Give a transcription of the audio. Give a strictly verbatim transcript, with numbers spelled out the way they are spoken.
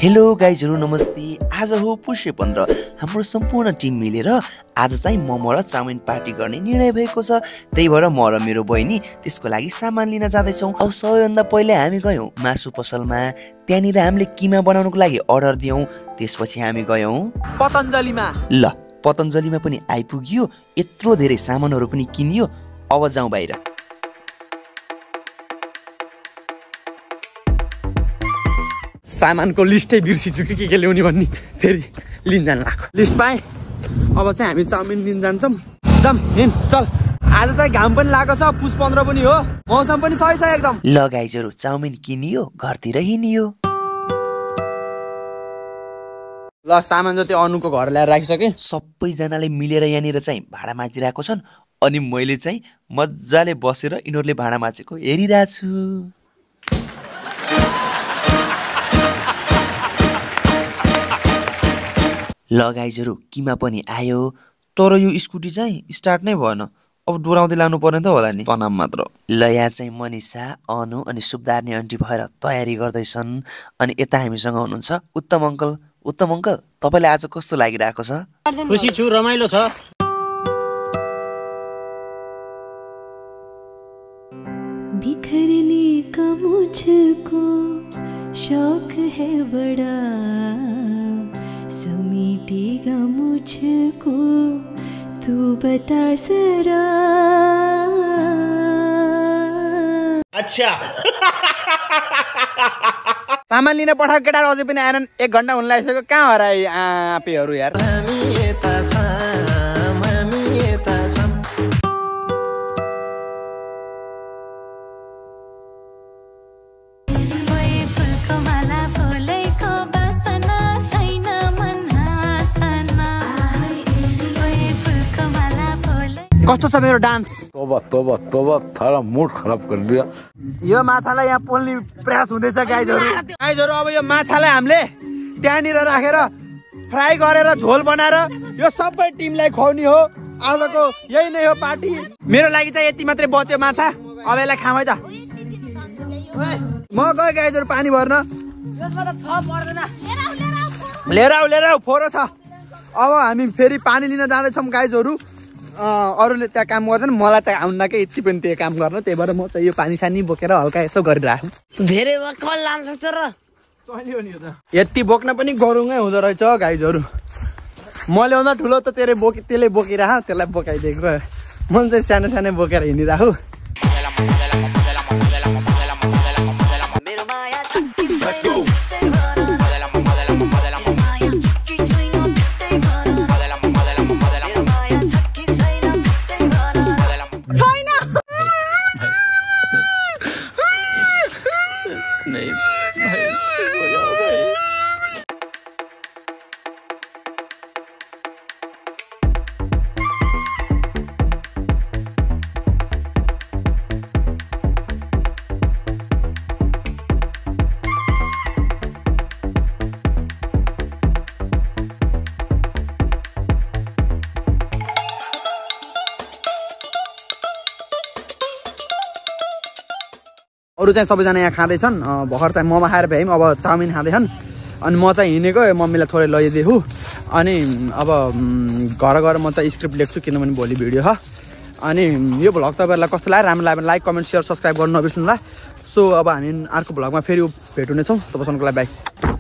Hello गाइजहरु नमस्ते। आज हो पुष्य पन्ध्र। हाम्रो सम्पूर्ण टिम मिलेर आज चाहिँ मोमो र चाउमिन पार्टी गर्ने निर्णय भएको छ। त्यही भएर म र मेरो बहिनी त्यसको लागि सामान लिन जाँदै छौं। अब सबैभन्दा पहिले हामी गयौं मासु पसलमा। त्यहाँनिर हामीले किमा बनाउनको लागि अर्डर दियौं। त्यसपछि हामी गयौं पतञ्जलीमा। ल पतञ्जलीमा पनि आइपुग्यो। यत्रो धेरै सामानहरु पनि किनियो। अब जाउँ बाहिर। सामानको लिस्टै बिर्सिछु कि के के ल्याउने भन्ने फेरि लिन जान लाग्यो। लिस्ट पाएँ। अब चाहिँ हामी चाउमिन लिन जान्छौँ। जाम हिँड चल। आज चाहिँ घाम पनि लागेको छ, पुस पन्ध्र पनि हो, मौसम पनि सही छ एकदम। ल गाइजहरु चाउमिन किनियो, घरतिर हिँडियो। ल सामान जति अनुको घर ल्याएर राखिसके। सबैजनाले मिलेर यहाँनिर चाहिँ भाडा माझिरहेको छन् अनि मैले चाहिँ मज्जाले बसेर यिनीहरूले भाडा माझेको हेरिरहेको छु। ल गाइजहरु किमा पनि आयो, तर यो स्कुटी चाहिँ स्टार्ट नै भएन। अब डोराउँदै लानु पर्ने त होला नि, तनाम मात्र। ल यहाँ चाहिँ मनिषा, अनु अनि सुब्दार्नी आन्टी भएर तयारी गर्दैछन्। अनि यता हामीसँग हुनुहुन्छ उत्तम अङ्कल। उत्तम अङ्कल तपाईलाई आज कस्तो लागिरहेको छ? खुसी छु, रमाइलो छ। बिखरने का मुझको शौक है बड़ा, समेटेगा मुझको तू बता जरा। अच्छा सामान लिन पठाएको केटाहरू अझै पनि आएनन्। एक घन्टा हुन लागिसक्यो। कहाँ हराए आपेहरू यार। कस्तो छ मेरो डान्स? तोबा तोबा तोबा थारा मुड खराब कर दिया। यो माछालाई यहाँ पोल्ने प्रयास हुँदैछ गाइजहरु। गाइजहरु अब यो माछालाई हामीले त्यहाँनिर राखेर फ्राई गरेर झोल बनाएर यो सबै टिमलाई खुवाउने हो। आजको यही नै हो पार्टी। मेरो लागि चाहिँ यति मात्रै बच्यो माछा। अब यसलाई खाऊ है त। म गए गाइजहरु पानी भर्न। लिएर आऊ लिएर आऊ फोरो छ। अब हामी फेरि पानी लिन जाँदैछौँ गाइजहरु। अरूले त्यहाँ काम गर्दैन, मलाई त्यहाँ आउन्न कि यति पनि त्यो काम गर्न। त्यही भएर म चाहिँ यो पानी सानी बोकेर हल्का यसो गरिरहेको। धेरै कल लान सक्छ र यति बोक्न पनि गरुङै हुँदो रहेछ गाइजहरु। म ल्याउँदा ठुलो त तेरे बोकी त्यसले बोकिरह, त्यसलाई बोकाइदिएको। म चाहिँ सानो सानो बोकेर हिँडिरहेको। अरू चाहिँ सबैजना यहाँ खाँदैछन्। भर्खर चाहिँ मोमो खाएर भ्यायौँ, अब चाउमिन खाँदैछन्। अनि म चाहिँ हिँडेको मम्मीलाई थोरै लैदिएको। अनि अब घर गएर म चाहिँ स्क्रिप्ट लेख्छु किनभने भोलि भिडियो हो। अनि यो भ्लग तपाईँहरूलाई कस्तो लाग्यो? राम्रो लाग्यो भने लाइक कमेन्ट सेयर सब्सक्राइब गर्नु नबिर्सनु होला। सो अब हामी अर्को भ्लगमा फेरि भेट हुनेछौँ। तबसम्मको लागि बाई।